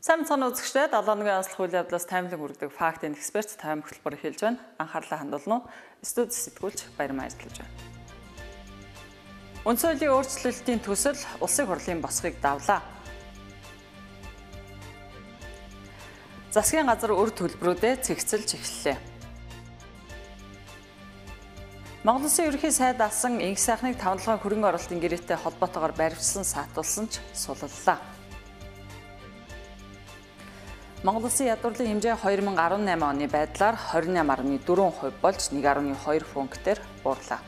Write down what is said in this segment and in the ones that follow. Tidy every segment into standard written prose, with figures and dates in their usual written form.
Сайн мэцхан үзэгчдээ 7-ны онцлог үйл явдлаас таймлаг хүргэдэг факт энд эксперт тайм хөтөлбөр эхэлж байна. Анхаарлаа хандуулна уу? Студи сэтгүүлч Баярмаа ажиллаж байна. Үндс хуулийн өөрчлөлтийн төсөл улсын хурлын босгыг давлаа. Засгийн газар үр төлбөрүүдэд цэгцэлж эхэллээ. Монгол Улсын ерөнхий сайд асан инх сайхныг 5-7 хөрөнгө оруулалтын гэрээтэй холбоотойгоор баривчилсан саатуулсан ч суллаллаа. Монгол Улсын ядуурлын хэмжээ 2018 оны байдлаар 28.4% болж 1.2 пунктээр буурлаа.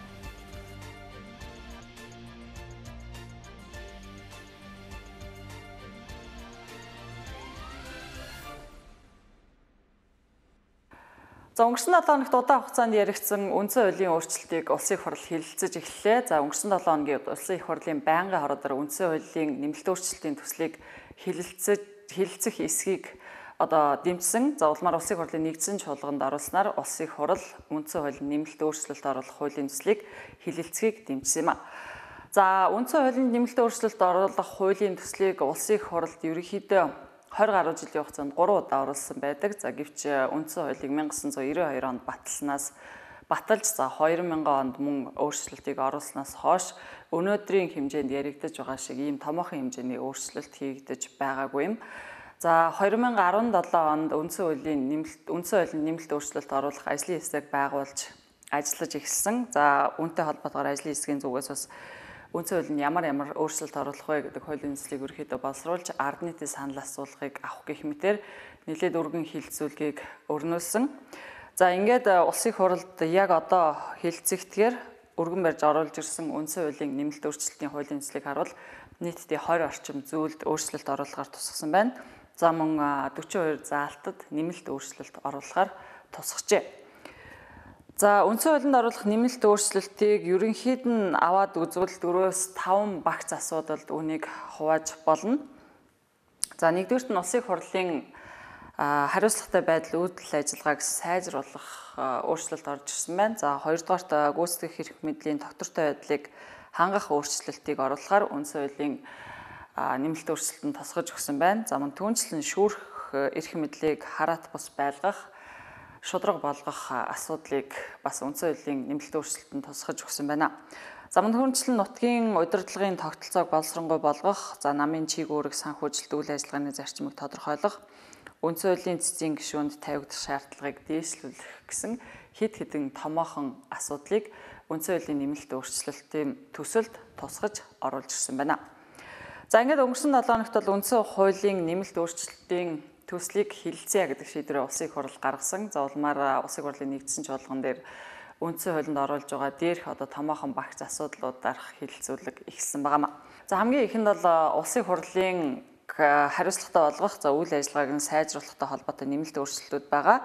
За өнгөрсөн 7 хоногт удаан хугацаанд яригдсан үндсэн хуулийн өөрчлөлтийг улсын их хурл хэлэлцэж эхэллээ. За өнгөрсөн 7 хоногийн улсын их хурлын байнгын хороодөр үндсэн хуулийн нэмэлт өөрчлөлтийн төслийг хэлэлцэх эсхийг дэмжсэн. За улмаар улсын их хурлын нэгдсэн чуулганд оруулснаар улсын их хурл үндсэн хуулийн нэмэлт өөрчлөлт оруулах хуулийн төслийг хэлэлцэхийг дэмжсэн юм а. За үндсэн хуулийн нэмэлт өөрчлөлт оруулах хуулийн төслийг улсын их хурлд ерөнхийдөө 20 гаруй жилийн хугацаанд 3 удаа оруулсан байдаг. За гэвч үндсэн хуулийг 1992 онд баталж 2000 онд мөн өөрчлөлтийг оруулснаас хойш өнөөдрийн хэмжээнд яригдаж байгаа шиг ийм томоохон хэмжээний өөрчлөлт хийгдэж байгаагүй юм. За 2017 онд үндсэн хуулийн нэмэлт өөрчлөлт оруулах ажлын хэсэг байгуулж ажиллаж эхэлсэн. За үүнтэй холбоотойгоор ажлын хэсгийн зүгээс бас үндсэн хуулинд ямар өөрчлөлт оруулах вэ гэдэг хуулийн төслийг ерөнхийдөө боловсруулж ард нийтийн санал асуулгыг авах гэх мэтээр нэлээд өргөн хилцүүлгийг өрнүүлсэн. За ингээд улсын хурлд яг одоо хилцэгдэхээр өргөн барьж оруулж ирсэн үндсэн хуулийн нэмэлт өөрчлөлтийн хуулийн төслийг харуул нийтдээ 20 орчим зүйлд өөрчлөлт оруулахаар тусгасан байна. За мөн 42 заалтад нэмэлт өөрчлөлт оруулахаар тусгажээ. За үндсэн хуулинд оруулах нэмэлт өөрчлөлтийг ерөнхийд нь аваад үзвэл 4-5 багц асуудалд үнийг хувааж болно. За нэгдүгürt нь улсын хурлын хариуцлагатай байдал үүдэл ажиллагааг сайжруулах өөрчлөлт орж ирсэн байна. За хоёрдугаарт гүйцэтгэх эрх мэдлийн доктортой байдлыг хангах өөрчлөлтийг оруулахаар үндсэн хуулийн нэмэлт өөрчлөлтөнд тусгаж өгсөн байна. За мөн түүнчлэн шүүрэх эрх мэдлийг хараат бус байлгах шудраг болгох асуудлыг бас үндсэн хуулийн нэмэлт өөрчлөлтөнд тусгаж өгсөн байна. За мөн түүнчлэн нутгийн удирдлагын тогтолцоог боловсронгуй болгох, за намын чиг үүрэг санхүүжилт үйл ажиллагааны зарчмыг тодорхойлох, үндсэн хуулийн цэцгийн гишүүнд тавигдах шаардлагыг дээшлүүлэх гэсэн хэд хэдэн томоохон асуудлыг үндсэн хуулийн нэмэлт өөрчлөлтийн төсөлд тусгаж оруулж ирсэн байна. За ингээд өнгөрсөн 7 хоногт бол үндсэн хуулийн нэмэлт өөрчлөлтийн төслийг хэлэлцэе гэдэг шийдвэрээ улсын их хурл гаргасан. За улмаар улсын хурлын нэгдсэн чуулган дээр үндсэн хуулинд оруулж байгаа дээрх томоохон багц асуудлуудаарх хэлэлцүүлэг эхэлсэн байгаамаа. За хамгийн ихэнд бол улсын хурлын хариуцлагатай болгох үйл ажиллагааг нь сайжруулахтай холбоотой нэмэлт өөрчлөлтүүд байгаа.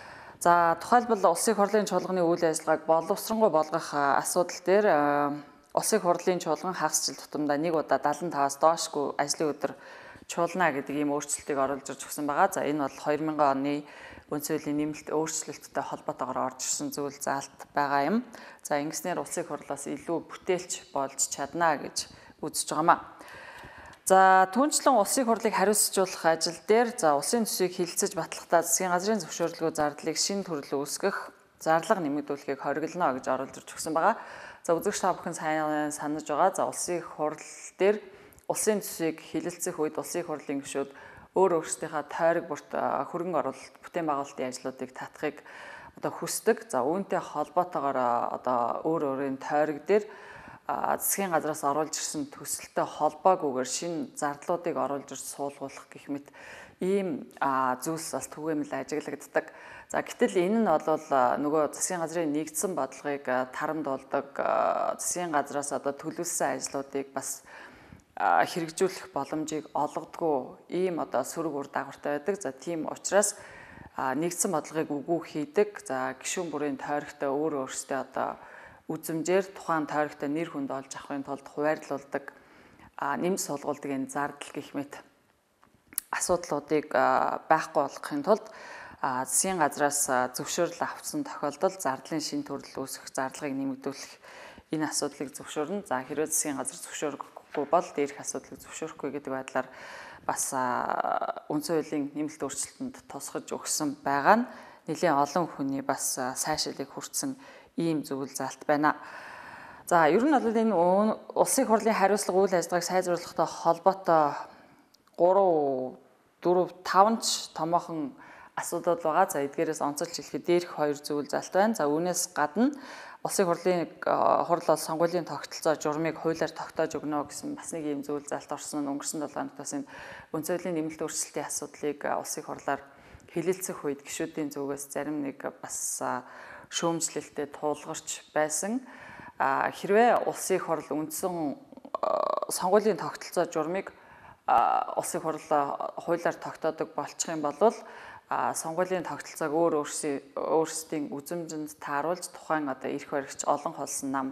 За тухайлбал улсын хурлын чуулганы үйл ажиллагааг боловсронгуй болгох асуудал дээр улсын хурлын чуулган хагас жил тутамдаа нэг удаа 75-аас доошгүй ажлын өдөр чуулна гэдэг ийм өөрчлөлтийг оруулж ирж өгсөн байгаа. За энэ бол 2000 оны үндсэн хуулийн нэмэлт өөрчлөлттэй холбоотойгоор орж ирсэн зүйл заалт байгаа юм. За ингэснээр улсын их хурлаас илүү бүтээлч болж чадна гэж үзэж байгаамаа. За түүнчлэн улсын их хурлыг хариуцжуулах ажил дээр улсын төсвийг хэлэлцэж батлахдаа засгийн газрын зөвшөөрлгүй зардлыг шинэ төрөл үүсгэх зарлага нэмэгдүүлэхийг хориглоно гэж оруулж ирж өгсөн байгаа. За үзэгч та бүхэн сайн санаж байгаа. За улсын их хурл дээр улсын төсвийг хэлэлцэх үед улсын их хурлын гишүүд өөрсдийнхээ тойрог бүрт хөрөнгө оруулалт бүтээн байгуулалтын ажлуудыг татахыг хүсдэг. За үүнтэй холбоотойгоор өөрийн тойрог дээр засгийн газраас оруулж ирсэн төсөлтэй холбоогүйгээр шинэ зардлуудыг оруулж ирж суулгуулах гэх мэт ийм зүйлс бас түгээмэл ажиглагддаг. За гэтэл энэ нь бол нөгөө засгийн газрын нэгдсэн бодлогыг тарамдуулдаг, засгийн газраас төлөвлөсөн ажлуудыг бас хэрэгжүүлэх боломжийг олгодгүй ийм сөрөг үр дагавартай байдаг. За тийм учраас нэгдсэн бодлогыг үгүй хийдэг. За гишүүн бүрийн тойрогтой өөрсдөө үзмжээр тухайн тойрогтой нэр хүнд олж авахын тулд хуваарлуулдаг, нэмж суулгуулдаг энэ зардал гэх мэт асуудлуудыг байхгүй болгохын тулд засгийн газраас зөвшөөрөл авсан тохиолдолд зардлын шинэ төрөл үүсгэх, зарлагыг нэмэгдүүлэх энэ асуудлыг зөвшөөрнө. За хэрвээ засгийн газар зөвшөөрөхгүй бол дээрх асуудлыг зөвшөөрөхгүй гэдэг байдлаар бас үндсэн хуулийн нэмэлт өөрчлөлтөнд тусгаж өгсөн байгаа нь нэлээд олон хүний бас сайшаалыг хүртсэн ийм зөвлөл заалт байна. За ер нь бол энэ улсын их хурлын хариуцлага үйл ажиллагааг сайжруулахтай холбоотой 3, 4, 5 ч томоохон асуудал байгаа. За эдгээрээс онцолж хэлэхэд дээрх 2 зөвлөл заалт байна. За үүнээс гадна улсын хурлын хурл бол сонгуулийн тогтолцоо журмыг хуулиар тогтоож өгнө гэсэн бас нэг ийм зөвлөл заалт орсон нь өнгөрсөн 7 хоногт бас энэ үндсэн хуулийн нэмэлт өөрчлөлтийн асуудлыг улсын хурлаар хэлэлцэх үед гишүүдийн зүгээс зарим нэг бас шүүмжлэлтэд туулгарч байсан. Хэрвээ улсын их хурл үндсэн сонгуулийн тогтолцоо журмыг улсын хурл хуулиар тогтоодог болчих юм бол сонгуулийн тогтолцоог өөрсдийн үзмжинд тааруулж тухайн одоо эрх баригч олон холсон нам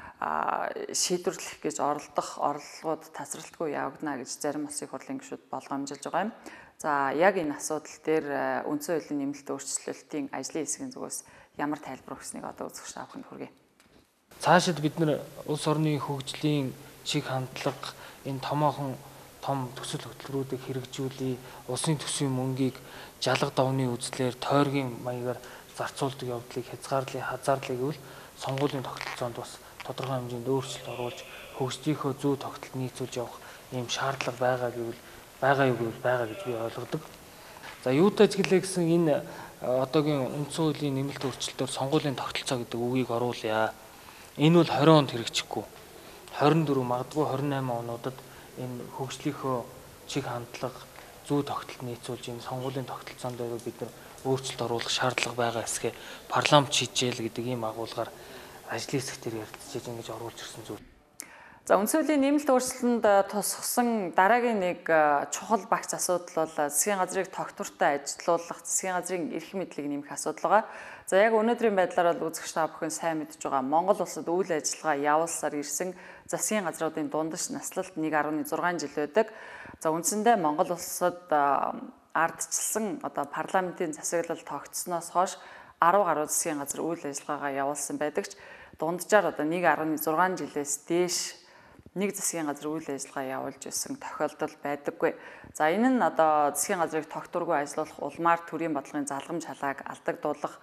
шийдвэрлэх гэж орлогууд тасралтгүй явагдана гэж зарим улсын хурлын гишүүд болгоомжилж байгаа юм. За яг энэ асуудал дээр үндсэн хуулийн нэмэлт өөрчлөлтийн ажлын хэсгийн зүгээс ямар тайлбар өгснийг одоо үзэгч авахын хүргэе. Цаашид бид нар улс орны хөгжлийн чиг хандлага энэ том төсөл хөтөлбөрүүдийг хэрэгжүүлээ. Улсын төсвийн мөнгийг жалга давны үзлээр тойргийн маягаар зарцуулдаг явдлыг хязгаарлая гэвэл сонгуулийн тогтолцоонд бас тодорхой хэмжээнд өөрчлөлт оруулж хөгжлийнхөө зөв тогтолд нийцүүлж явах ийм шаардлага байгаа гэж би ойлгодог. За юутай ажиглая гэсэн энэ одоогийн үндсэн хуулийн нэмэлт өөрчлөлтөөр сонгуулийн тогтолцоо гэдэг үгийг оруулъя. Энэ бол 20 онд хэрэгжихгүй. 24 магадгүй 28 онуудад энэ хөгжлийнхөө чиг хандлага зүй тогтолд нийцүүлж энэ сонгуулийн тогтолцоонд бид нар өөрчлөлт оруулах шаардлага байгаа эсгээ парламент шийджээл гэдэг ийм агуулгаар ажлын хэсэг дээр ярилцж ингэж оруулж ирсэн зүйл. За үндсэн хуулийн нэмэлт өөрчлөлтөнд тусгасан дараагийн нэг чухал багц асуудал бол засгийн газрыг тогтвортой ажилуулах, засгийн газрын эрх мэдлийг нэмэх асуудал байгаа. За яг өнөөдрийн байдлаар бол үзэгч та бүхэн сайн мэдж байгаа Монгол улсад үйл ажиллагаа явуулсаар ирсэн засгийн газруудын дундаж наслалт 1.6 жил байдаг. За үндсэндээ Монгол улсад ардчилсан одоо парламентын засаглал тогтсноос хойш 10 гаруй засгийн газар үйл ажиллагаагаа явуулсан байдаг ч дунджаар одоо 1.6 жилээс дээш нэг засгийн газар үйл ажиллагаа явуулж исэн тохиолдол байдаггүй. За энэ нь одоо засгийн газрыг тогтворгүй ажилуулах улмаар төрийн бодлогын залгамж халааг алдагдуулах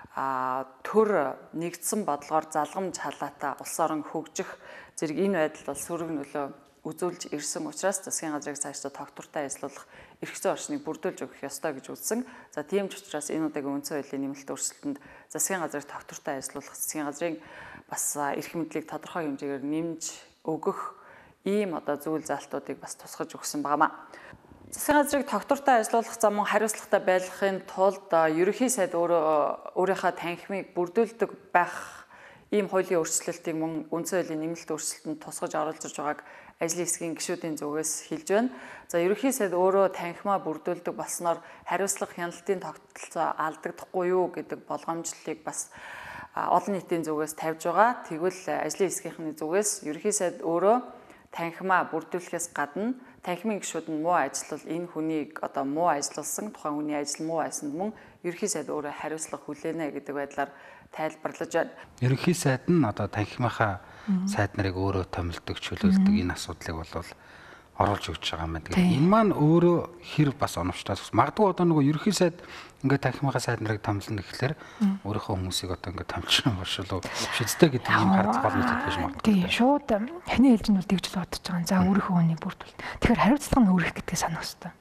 төр нэгдсэн бодлогоор залгамж халаатай улс орон хөгжих зэрэг энэ байдал бол сөрөг нөлөө үзүүлж ирсэн учраас засгийн газрыг цаашдаа тогтвортой ажилуулах эрх зүйн орчныг бүрдүүлж өгөх ёстой гэж үзсэн. За тийм ч учраас энэ удаагийн үндсэн хуулийн нэмэлт өөрчлөлтөнд засгийн газрыг тогтвортой ажилуулах, засгийн газрын бас эрх мэдлийг тодорхой хэмжээгээр нэмж өгөх ийм одоо зүйл заалтуудыг бас тусгаж өгсөн багамаа. Засгийн газрыг тогтвортой ажилуулах зам хариуцлагатай байлгахын тулд ерөнхий сайд өөрийнхөө танхимыг бүрдүүлдэг байх ийм хуулийн өөрчлөлтийг мөн үндсэн хуулийн нэмэлт өөрчлөлтөнд тусгаж оруулж ирж байгааг ажлын хэсгийн гишүүдийн зүгээс хэлж байна. За ерөнхий сайд өөрөө танхимаа бүрдүүлдэг болсноор хариуцлага хяналтын тогтолцоо алдагдахгүй юу гэдэг болгоомжлолыг бас олон нийтийн зүгээс тавьж байгаа. Тэгвэл ажлын хэсгийнхний зүгээс ерөнхий сайд өөрөө танхимаа бүрдүүлэхээс гадна танхимын гишүүд нь муу ажиллавал энэ хүнийг одоо муу ажилласан тухайн хүний ажил муу байсанд мөн ерөнхий сайд өөрөө хариуцлага хүлээнэ гэдэг байдлаар тайлбарлаж байна. Ерөнхий сайд нь одоо танхимынхаа сайд нарыг өөрөө томилдог, чөлөөлдөг энэ асуудлыг бол оруулж өгч байгаа юм байна. Тэгэхээр энэ маань өөрөө хэр бас оновчтой. Магадгүй одоо нөгөө ерөнхий сайд ингээд танхимынхаа сайд нарыг томилно гэхлээр өөрийнхөө хүмүүсийг одоо ингээд томчсон болшоо шидтэй гэдэг юм харц гол мэт байж магадгүй. Тийм шууд ханы хэлж нь бол тэгж л бодож байгаа. За өөрийнхөө хүнийг бүрдүүл. Тэгэхээр хариуцлага нь өөрөх гэдгийг санах хэрэгтэй.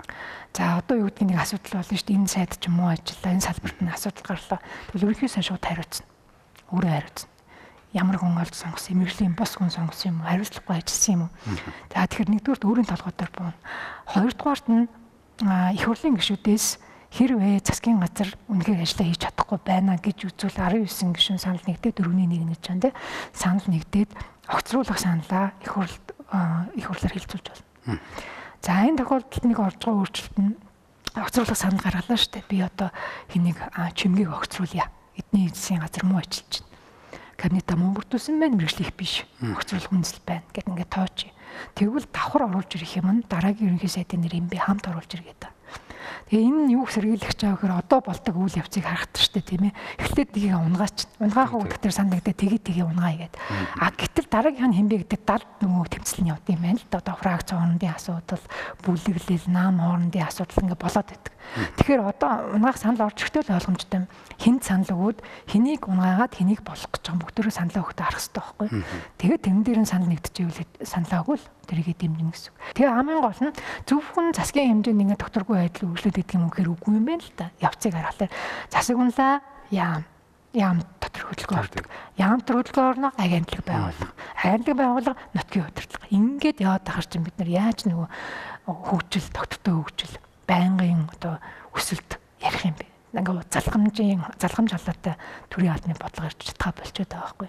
За одоо юу гэдгийг нэг асуудал болно шүү дээ. Энэ сайд ч юм уу ажиллаа, энэ салбарт нь асуудал гарлаа. Тэгвэл ерөнхий сайд шууд хариуцна. Өөрөө хариуцна. Ямар хүн олж сонгосон, мэрэгжлийн бос хүн сонгосон юм уу, хариуцлагагүй ажилласан юм уу. За тэгэхээр нэгдүгürt өөрийн толгойдоор буун. Хоёрдугаарт нь их хурлын гишүүдээс хэрвээ засгийн газар үнэхээр ажиллаа хийж чадахгүй байна гэж үзвэл 19 гишүүн санал нэгдээд 4-1 гэж байна те. Санал нэгдээд огцруулах саналаа их хурлаар хэлцүүлж байна. За энэ тохиолдолд нэг орж байгаа өөрчлөлт нь огцруулах санал гаргалаа шүү дээ. Би одоо хэнийг чимгийг огцруулъя. Эдний засгийн газар муу ажиллаж байна. Кабинетаа мөн бүрдүүлсэн байна, мэргэжлэх биш. Огцруулах үндэслэл байна гэд ингээд тооч. Тэгвэл давхар оруулж ирэх юм нь дараагийн ерөнхий сайдын нэр юм би хамт оруулж иргээд. Тэгээ энэ нь юу сэргийлэх чаа гэхээр одоо болдог үйл явцыг харахад шүү дээ тийм ээ. Эхлээд тгийг унгаач. Унгаах уу гэдэгтэр сандагдаа тгээ унгаая гэдэг. А гэтэл дараагийнх нь хэмбэ гэдэг далд нөгөө тэмцэл нь явд юм байна л да. Одоо фракц хоорондын асуудал, бүлэглэл, наам хоорондын асуудал ингээ болоод байдаг. Тэгэхээр одоо унгаах санал орж ирэхдээ л ойлгомжтой юм. Хин санал өгөөд хэнийг унгаагаад хэнийг болох гэж байгаа бүгдөө саналаа өгөхөд харах хэрэгтэй байхгүй. Тэгээд тэрэн дээр нь санал нэгдэжээвэл саналаа өгвөл тэрийгэ дэмжинэ гэсэн. Тэгээ хамгийн гол нь зөвхөн засгийн хэмжээнд ингээ докторгүй байдлыг өглөөд идэх юм гэхээр үгүй юм байна л да. Явцыг харахаар засаг унлаа яам дотор хөдөлгөөн ордог. Яам дотор хөдөлгөөн орно агентлаг байгуулах. Агентлаг байгуулах нутгийн удирдлага. Ингээд яваад тахаар чинь бид нар яаж нөгөө хөгжил, доктортой хөгжил, байнгын одоо өсөлт ярих юм бэ? Ингээ залхамж халаатай төрийн албаны бодлого ирж чадхаа болчиход байгаа байхгүй.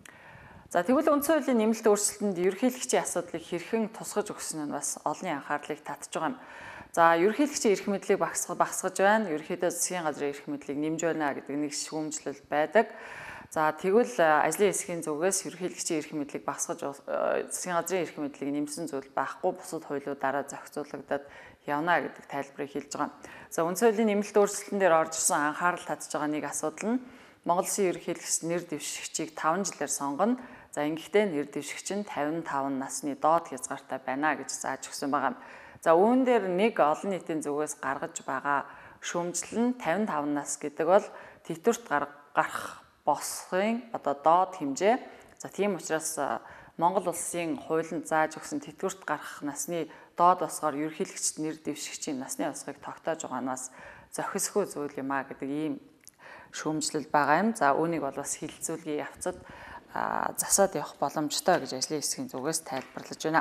За тэгвэл үндсэн хуулийн нэмэлт өөрчлөлтөнд ерөнхийлөгчийн асуудлыг хэрхэн тусгаж өгсөн нь бас олонний анхаарлыг татж байгаа юм. За ерөнхийлөгчийн эрх мэдлийг багасгаж байна. Ерөнхийдөө засгийн газрын эрх мэдлийг нэмж байна гэдэг нэг шүүмжлэл байдаг. За тэгвэл ажлын хэсгийн зүгээс ерөнхийлөгчийн эрх мэдлийг багасгаж засгийн газрын эрх мэдлийг нэмсэн зүйл байхгүй бусад хуулиудаараа зохицуулагдаад явна гэдэг тайлбарыг хэлж байгаа. За үндсэн хуулийн нэмэлт өөрчлөлтөн дээр орж ирсэн анхаарал татж байгаа нэг асуудал нь Монгол Улсын ерөнхийлөгч нэр дэвшигчийг 5 жилээр сонгоно. За ингэхдээ нэр дэвшигч нь 55 насны доод хязгаартай байна гэж зааж өгсөн байгаа юм. За үүн дээр нэг олон нийтийн зүгээс гаргаж байгаа шүүмжлэл нь 55 нас гэдэг бол тэтгэврт гарах босхын одоо доод хэмжээ. За тийм учраас Монгол Улсын хуулинд зааж өгсөн тэтгэврт гарах насны доод осгоор ерөнхийлөгчд нэр дэвшигчийн насны осгыг тогтоож байгаа нь бас зохисгүй зүйл юм а гэдэг ийм шүүмжлэл байгаа юм. За үүнийг бол бас хилцүүлгийн явцад засаад явах боломжтой гэж ажлын хэсгийн зүгээс тайлбарлаж байна.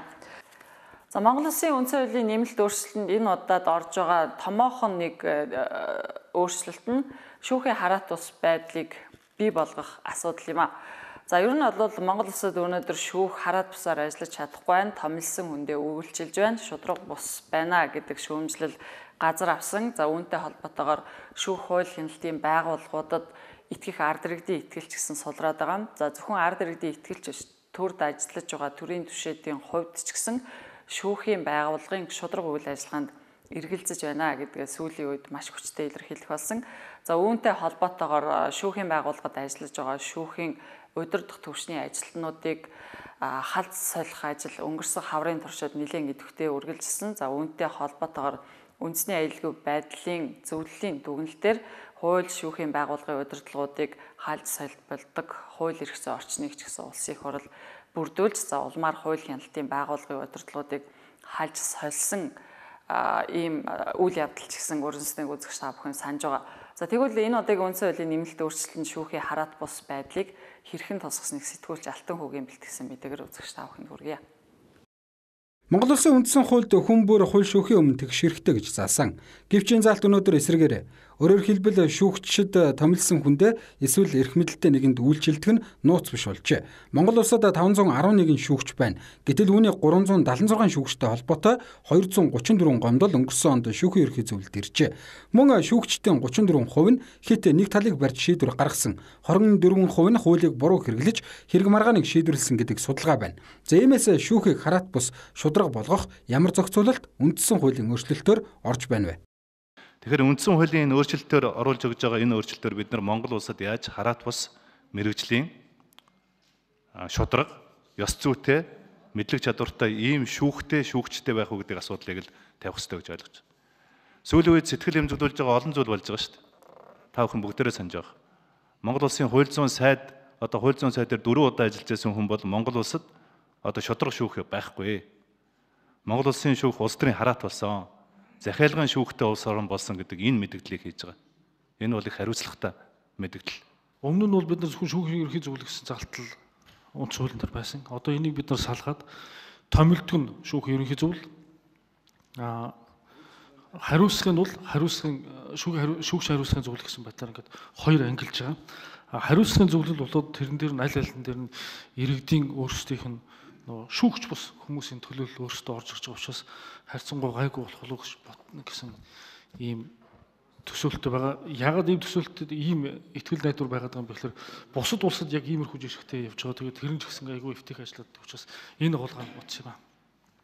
За Монгол Улсын үндсэн хуулийн нэмэлт өөрчлөлтөнд энэ удаад орж байгаа томоохон нэг өөрчлөлт нь шүүхийн хараат ус байдлыг бий болгох асуудал юм а. За ер нь бол Монгол Улсад өнөөдөр шүүх хараат бусаар ажиллаж чадахгүй байна. Томилсон хүндээ үйлчилж байна. Шудраг бус байна гэдэг шүүмжлэл газар авсан. За үүнтэй холбоотойгоор шүүх хууль хяналтын байгууллагуудад итгэх ард иргэдийн итгэлч гэсэн сулраад байгаа. За зөвхөн ард иргэдийн итгэлч төрд ажиллаж байгаа төрийн түвшээдийн хувьд ч гэсэн шүүхийн байгууллагын шудраг үйл ажиллагаанд эргэлзэж байна гэдгээ сүүлийн үед маш хүчтэй илэрхийлэх болсон. За үүнтэй холбоотойгоор шүүхийн байгууллагад ажиллаж байгаа шүүхийн удирдах төвчний ажилтнуудыг халз солих ажил өнгөрсөн хаврын туршид нэлээд идэвхтэй үргэлжилсэн. За үүнтэй холбоотойгоор үндэсний аюулгүй байдлын зөвлөлийн дүгнэлтээр хууль шүүхийн байгууллагын удирдлагуудыг халж солилдог хууль эрх зүйн орчныг ч гэсэн улсын их хурл бүрдүүлж за улмаар хууль хяналтын байгууллагын удирдлагуудыг халж сольсон ийм үйл явдал ч гэсэн өрнөснийг үзэгч та бүхэн санаж байгаа. За тэгвэл энэ удаагийн үндсэн хуулийн нэмэлт өөрчлөлтөнд шүүхийн хараат бус байдлыг хэрхэн тусгасныг сэтгүүлч Алтан хүүгийн бэлтгэсэн мэдээгээр үзэгч та бүхэнд хүргье. Монгол Улсын үндсэн хуульд хүн бүр хууль шүүхийн өмнө тэгш хэрэгтэй гэж заасан. Гэвч энэ заалт өнөөдөр эсрэгээр өөрөөр хэлбэл шүүгчид томилсон хүндээ эсвэл эрх мэдэлтэй нэгэнд үйлчилдэг нь нууц биш болжээ. Монгол Улсад 511 шүүгч байна. Гэтэл үүний 376 шүүгчтэй холбоотой 234 гомдол өнгөрсөн онд шүүхийн ерхий зөвлөлд иржээ. Мөн шүүгчдийн 34% нь хит нэг талыг барьж шийдвэр гаргасан. 24% нь хуулийг буруу хэрэглэж хэрэг маргааныг шийдвэрлсэн гэдэг судалгаа байна. За иймээс шүүхийг хараат бус шудраг болгох ямар зохицуулалт үндсэн хуулийн өөрчлөлтөөр орж байна вэ? Тэгэхээр үндсэн хуулийн энэ өөрчлөлтөөр оруулж өгж байгаа энэ өөрчлөлтөөр бид нар Монгол улсад яаж хараат бус мэргэжлийн шудраг, ёс зүйтэй, мэдлэг чадвартай ийм шүүгчтэй байх уу гэдэг асуудлыг л тавих хэрэгтэй гэж ойлгож байна. Сүүлийн үед сэтгэл хэмжүүлж байгаа олон зүйл болж байгаа шүү дээ. Та бүхэн бүгдээрээ санаж байгаа. Монгол улсын хууль зүйн сайд хууль зүйн сайдаар 4 удаа ажиллаж байсан хүн бол Монгол улсад шудраг шүүх байхгүй. Монгол улсын шүүх улс төрийн хараат болсон. Захиалгын шүүхтэй улс орн болсон гэдэг энэ мэдээллийг хийж байгаа. Энэ бол их хариуцлагатай мэдээлэл. Өмнө нь бол бид нар зөвхөн шүүхийн ерхий зөвлөх гэсэн залтал үндсэн хуулийн дээр байсан. Одоо энийг бид нар салгаад томилдог нь шүүхийн ерхий зөвлөл. Хариуцлагын бол шүүгч хариуцлагын зөвлөл гэсэн байдлаар ингээд хоёр ангилж байгаа. Хариуцлагын зөвлөл болоод тэрэн дээр нь аль алин дээр нь иргэдийн өөрсдийнх нь шүүгч бус хүмүүсийн төлөөлөл өөрсдөө орж ирж байгаа учраас харьцангуй гайгүй болох болов гэсэн ийм төсөөлтөй байгаа. Яагаад ийм төсөөлтөд ийм ихтгэл найдвар байгаад байгаа юм бэ гэхээр бусад улсад яг иймэрхүү жишгтэй явж байгаа. Тэгээд тэр нь ч гэсэн айгүй эвтих ажилладаг учраас энэ гол гарах утас юм аа.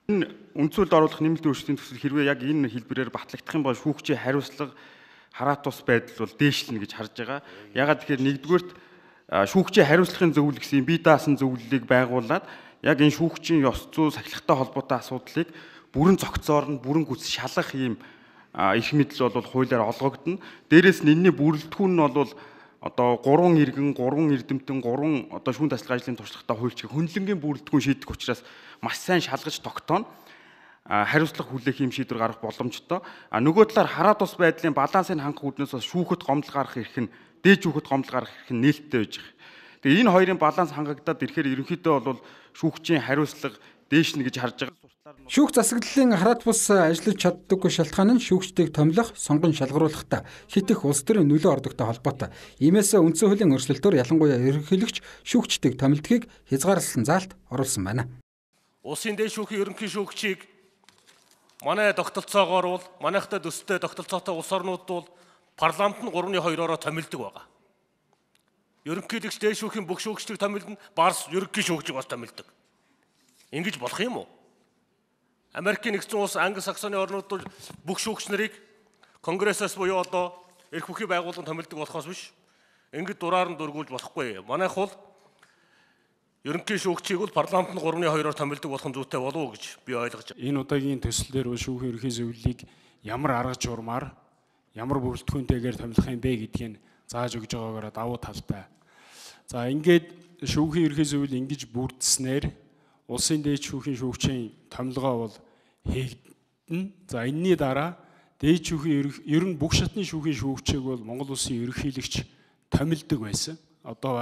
Энэ үндсүүлд оруулах нэмэлт өөрчлөлтийн төсөл хэрвээ яг энэ хэлбэрээр батлагдах юм бол шүүгчийн хариуцлага хараат тус байдал бол дээшлэнэ гэж харж байгаа. Ягаад тэгэхээр нэгдүгээрт шүүгчийн хариуцлагын зөвлөл гэсэн бие даасан зөвлөлийг байгуулад яг энэ шүүгчийн ёс зүй сахилгатай холбоотой асуудлыг бүрэн зохицоор нь бүрэн гүц шалгах ийм эрх мэдэл бол хуулиар олгогдно. Дээрээс нь энэний бүрэлдэхүүн нь бол одоо 3 иргэн, 3 эрдэмтэн, 3 одоо шүүн тасалгаа ажлын туршлагатай хуульчиг хөндлөнгийн бүрэлдэхүүн шийдэх учраас маш сайн шалгаж тогтооно. Хариуцлага хүлээх юм шийдвэр гаргах боломжтой. Нөгөө талаар хараат тус байдлын балансыг хангах үүднээс бас шүүхэд гомдол гарах эрх нь дээд шүүхэд гомдол гарах эрх нь нээлттэй байж байгаа. Тэгээ энэ хоёрын баланс хангагдаад ирэхээр ерөнхийдөө бол шүүгчийн хариуцлага дээшнэ гэж харж байгаа. Шүүх засаглалын хараат бус ажиллаж чаддаггүй шалтгаан нь шүүгчдийг томилох, сонгон шалгаруулахтай хит их улс төрийн нөлөө ордогтой холбоотой. Иймээс үндсэн хуулийн өөрчлөлтөөр ялангуяа ерөнхийлөгч шүүгчдийг томилдгийг хязгаарласан заалт оруулсан байна. Улсын дээд шүүхийн ерөнхий шүүгчийг манай тогтолцоогоор бол манайхтай төстэй тогтолцоотой улс орнууд бол парламент нь 3-2-ороо томилдог байгаа. Ерөнхийлөгч дээд шүүхийн бүх шүүгчдийг томилно, Барс ерөнхий шүүгчийг бас томилдог. Ингэж болох юм уу? Америкийн нэгдсэн улс, Англи Саксоны орнууд бол бүх шүүгч нарыг конгрессээс буюу одоо эрх бүхий байгууллагын томилдог болохоос биш. Ингэж дураар нь дургуулж болохгүй. Манайх бол ерөнхий шүүгчийг бол парламент нь 3-2-оор томилдог болох нь зүйтэй болов уу гэж би ойлгож байна. Энэ удаагийн төсөлдөр шүүхийн ерөнхий зөвлөлийг ямар арга журмаар, ямар бүрэлдэхүүнтэйгээр томилох юм бэ гэдгийг зааж өгж байгаагаар давуу талтай. За ингээд шүүхийн ерөнхий зөвлөл ингэж бүрдснээр улсын дээд шүүхийн шүүгчийн томилгоо бол хийгдэнэ. За энэний дараа дээд шүүхийн ер нь бүх шатны шүүхийн шүүгчийг бол Монгол улсын ерөнхийлөгч томилдог байсан. Одоо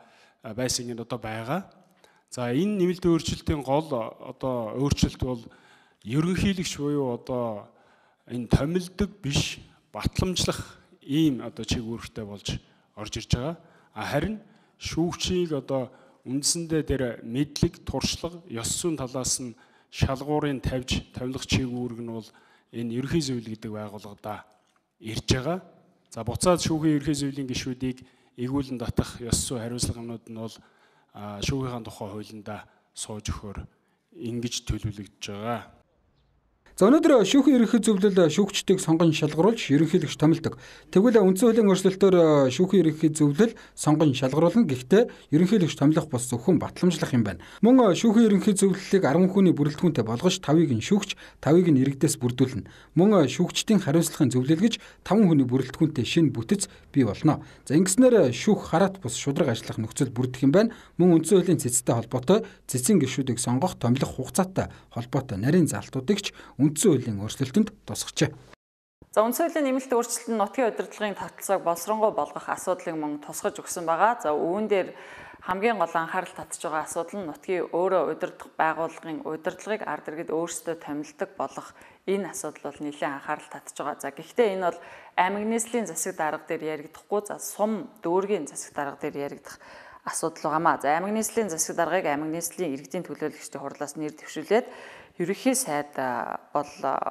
байгаа. За энэ нэмэлт өөрчлөлтийн гол одоо өөрчлөлт бол ерөнхийлөгч буюу одоо энэ томилдог биш батламжлах ийм одоо чиглэлтэй болж орж ирж байгаа. Харин шүүгчийг одоо үндсэндээ тэр мэдлэг, туршлага, ёс зүйн талаас нь шалгуурын тавьж томилох чиглэлг нь бол энэ ерөнхий зөвлөл гэдэг байгууллагада ирж байгаа. За буцаад шүүхийн ерөнхий зөвлөлийн гишүүдийг эгүүлэн татах ёс зүйн хариуцлагынууд нь бол шүүхийн тухай хуулиндаа сууж өгөхөөр ингэж төлөвлөгдөж байгаа. За өнөөдөр шүүхийн ерөнхий зөвлөл шүүгчдийг сонгон шалгаруулж ерөнхийлөгч томилдог. Тэгвэл үндсэн хуулийн өөрчлөлтөөр шүүхийн ерөнхий зөвлөл сонгон шалгаруулна. Гэхдээ ерөнхийлөгч томилох бус зөвхөн батламжлах юм байна. Мөн шүүхийн ерөнхий зөвлөлийг 10 хүний бүрэлдэхүүнтэй болгож 5-ыг нь шүүгч, 5-ыг нь иргэдээс бүрдүүлнэ. Мөн шүүгчдийн хариуцлагын зөвлөлгөж 5 хүний бүрэлдэхүүнтэй шинэ бүтэц бий болно. За ингэснээр шүүх хараат бус шударга ажиллах нөхцөл бүрдэх юм байна. Мөн үндсэн хуулийн цэцтэй холбоотой цэцэн гишүүдийг сонгох, томилох хугацаатай холбоотой нарийн залтуудыг ч үндсэн хуулийн өөрчлөлтөнд тусгажээ. За үндсэн хуулийн нэмэлт өөрчлөлт нь нутгийн удирдлагын тогтолцоог боловсронгуй болгох асуудлыг мөн тусгаж өгсөн байгаа. За үүн дээр хамгийн гол анхаарал татж байгаа асуудал нь нутгийн өөрөө удирдах байгууллагын удирдлагыг ард иргэд өөрсдөө томилдог болох энэ асуудал бол нэлээд анхаарал татж байгаа. За гэхдээ энэ бол аймаг нийслэлийн засаг дарга дээр яригдахгүй, за сум дүүргийн засаг дарга дээр яригдах асуудал байгаамаа. За аймаг нийслэлийн засаг даргаыг аймаг нийслэлийн иргэдийн төлөөлөгчдийн хурлаас нэр дэвшүүлээд ерөнхий сайд бол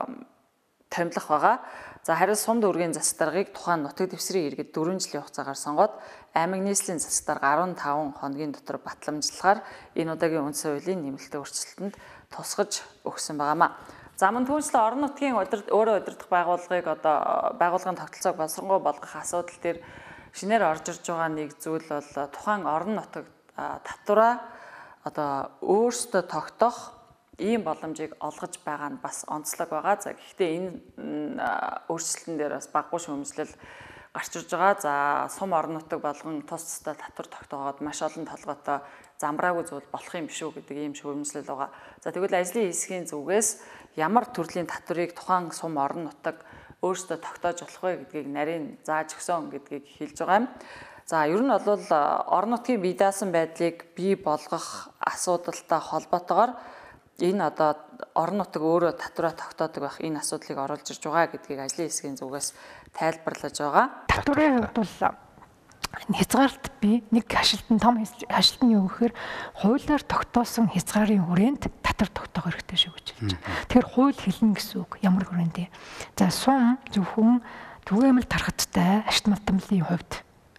томилох байгаа. За харин сум дүүргийн засаг даргаыг тухайн нутаг дэвсрийн иргэд 4 жилийн хугацаагаар сонгоод аймаг нийслэлийн засаг дарга 15 хоногийн дотор батламжлахаар энэ удаагийн үндсэн хуулийн нэмэлт өөрчлөлтөнд тусгаж өгсөн байгаамаа. За мөн түүнчлэн орон нутгийн өөрөө удирдах байгууллагыг одоо байгууллагын тогтолцоог боловсронгуй болгох асуудал дээр шинээр орж ирж байгаа нэг зүйл бол тухайн орон нутаг татвараа одоо өөрсдөө тогтоох ийм боломжийг олгож байгаа нь бас онцлог байгаа. За гэхдээ энэ өөрчлөлтөн дээр бас баггүй шүүмжлэл гарч ирж байгаа. За сум орон нутаг болгон тус тустай татвар тогтоогоод маш олон толгойтой замбраагүй зүйл болох юм биш үү гэдэг ийм шүүмжлэл байгаа. За тэгвэл ажлын хэсгийн зүгээс ямар төрлийн татварыг тухайн сум орон нутаг өөрсдөө тогтоож болох вэ гэдгийг нарийн зааж өгсөн гэдгийг хэлж байгаа юм. За ер нь бол орон нутгийн бие даасан байдлыг бий болгох асуудалтай холбоотойгоор энэ одоо орон нутаг өөрөө татвараа тогтоодог байх энэ асуудлыг оруулж ирж байгаа гэдгийг ажлын хэсгийн зүгээс тайлбарлаж байгаа. Татварын хувьд бол хязгаарт би нэг хашилтан том хашилт нь юу гэхээр хуулиар тогтоосон хязгаарын хүрээнд татвар тогтоох хэрэгтэй шүү гэж хэлж байна. Тэгэхээр хууль хэлнэ гэсэн үг ямар хүрээнд. За сум зөвхөн түгээмэл тархацтай ашигт малтамлын хувьд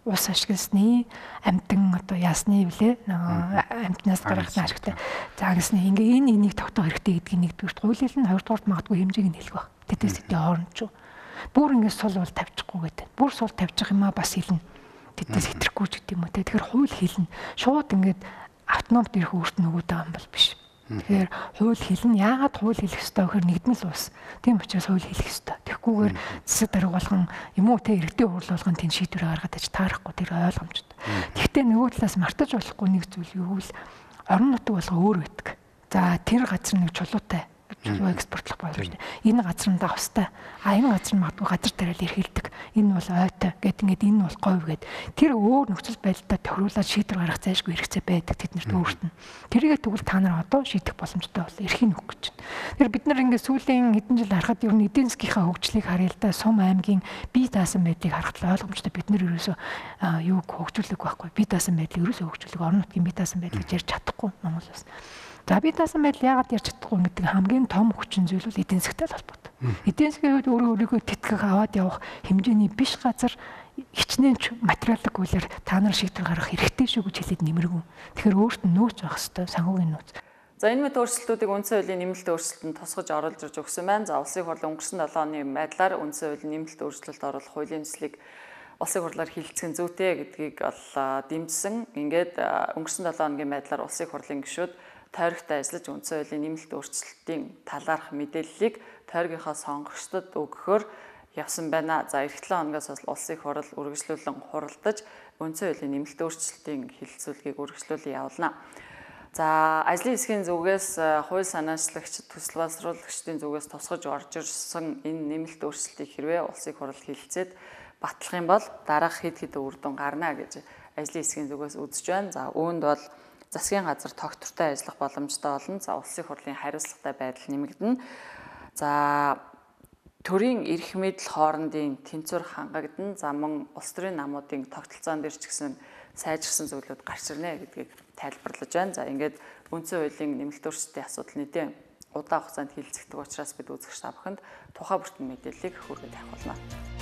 ус ашигласны, амтан одоо яасны вүлээ амтнаас гаргахна ашигтай. За гэсэн ингээ энийг тогтоох хэрэгтэй гэдгийг нэгдүгürt хууль хэлнэ, хоёрдугаарт магадгүй хэмжээг нь хэлэх баг. Тэдээс хэдийн хооронд ч. Бүр ингээ сул бол тавьчихгүй гэдэг. Бүр сул тавьчих юм аа бас хэлнэ. Тэдээс хэтрэхгүй ч гэдэг юм уу те. Тэгэхээр хууль хэлнэ. Шууд ингээд автономт ирэх өөрт нь өгöd байгаа юм бол биш. Тэгэхээр хууль хэлнэ. Яагаад хууль хэлэх ёстой гэхээр нэгдмэл ус. Тийм учраас хууль хэлэх ёстой. Тэгэхгүйгээр засаг дарга болгон юм уу те иргэдийн хурл болгон тэнд шийдвэр гаргаад аж таарахгүй тэр ойлгомжтой. Гэхдээ нөгөө талаас мартаж болохгүй нэг зүйл юу вэ? Орон нутаг болго өөр байдаг. За тэр газар нэг чулуутай экспортлох боломжтой. Энэ газар нь давстай. Энэ газар нь магадгүй газар тариал эрхэлдэг. Энэ бол ойтой гэд ингээд энэ бол говь гэд. Тэр өөр нөхцөл байдлаа тохируулаад шийдвэр гаргах зайлшгүй хэрэгцээ байдаг тэднэрт өөрт нь. Тэрийгээ тэгвэл та нар одоо шийдэх боломжтой бол эрхийг өгөх гэж байна. Тэр бид нар ингээд сүүлийн хэдэн жил харахад ер нь эдийн засгийнхаа хөгжлийг харъя л да. Сум аймгийн бие даасан байдлыг харахад ойлгомжтой бид нар ерөөсөө юуг хөгжүүлэх байхгүй. Бие даасан байдлыг ерөөсөө хөгжүүлэх орон нутгийн бие даасан байдлыг ярьж чадахгүй Монгол улс. За бие даасан байдал яагаад ярьж чадахгүй гэдэг хамгийн том хүчин зүйл бол эдийн засгтай холбоотой. Эдийн засгийн хувьд өөрийгөө тэтгэх аваад явах хэмжээний биш газар хичнээн ч материалын хуулиар та нар шийдвэр гаргах хэрэгтэй шүү гэж хэлээд нэмэргүй. Тэгэхээр өөрт нь нөөц байх хэвээр санхүүгийн нөөц. За энэ мэт өөрчлөлтүүдийг үндсэн хуулийн нэмэлт өөрчлөлтөнд тусгаж оруулж ирж өгсөн байна. За улсын хурлын өнгөрсөн 7 оны байдлаар үндсэн хуулийн нэмэлт өөрчлөлт оруулах хуулийн төслийг улсын хурлаар хилцэх нь зүйтэй гэдгийг бол дэмжсэн. Ингээд өнгөрсөн 7 хоногийн байдлаар улсын хурлын гишүүд тойрогтой ажиллаж үндсэн хуулийн нэмэлт өөрчлөлтийн талаарх мэдээллийг тойрогийнхоо сонгогчдод өгөхөөр явсан байна. За эх 7 хоногоос улсын хурл үргэлжлүүлэн хуралдаж үндсэн хуулийн нэмэлт өөрчлөлтийн хэлэлцүүлгийг үргэлжлүүлэн явуулна. За ажлын хэсгийн зүгээс хууль санаачлагч төсөл боловсруулагчдын зүгээс тусгаж орж ирсэн энэ нэмэлт өөрчлөлтийг хэрвээ улсын хурл хэлэлцээд батлах юм бол дараах хэд хэдэн үр дүн гарна гэж ажлын хэсгийн зүгээс үзэж байна. За үүнд бол засгийн газар тогтвортой ажиллах боломжтой болно. За улсын хурлын хариуцлагатай байдал нэмэгдэнэ. За төрийн эрх мэдэл хоорондын тэнцвэр хангагдана. За мөн улс төрийн намуудын тогтолцоон дээр ч гэсэн сайжирсан зүйлүүд гарч ирнэ гэдгийг тайлбарлаж байна. За ингээд үндсэн хуулийн нэмэлт өөрчлөлтийн асуудал нэдэн удаан хугацаанд хилцэгдэх учраас бид үзэгч та бүхэнд тухай бүртэн мэдээллийг хүргэж авах болно.